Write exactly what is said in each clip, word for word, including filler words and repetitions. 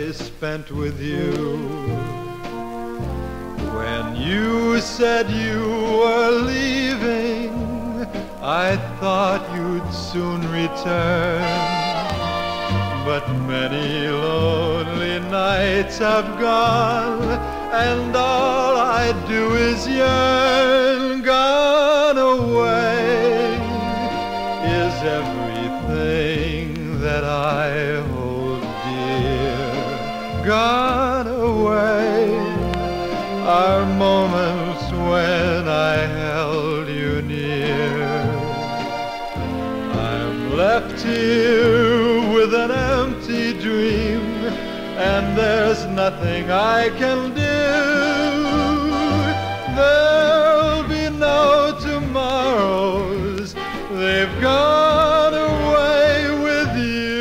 I spent with you. When you said you were leaving, I thought you'd soon return. But many lonely nights have gone, and all I do is yearn. Gone away is everything that I hold dear. Gone away are moments when I held you near. I'm left here with an empty dream, and there's nothing I can do. There'll be no tomorrows, they've gone away with you.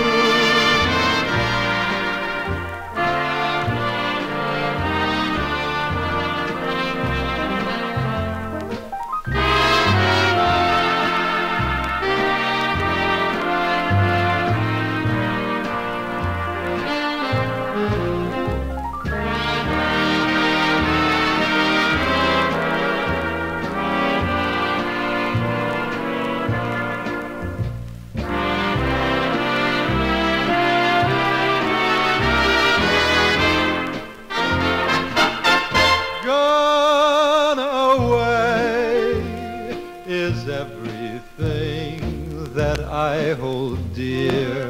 Is everything that I hold dear.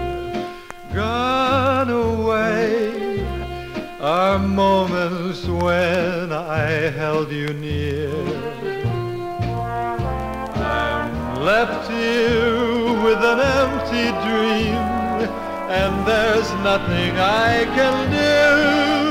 Gone away are moments when I held you near. I'm left here with an empty dream, and there's nothing I can do.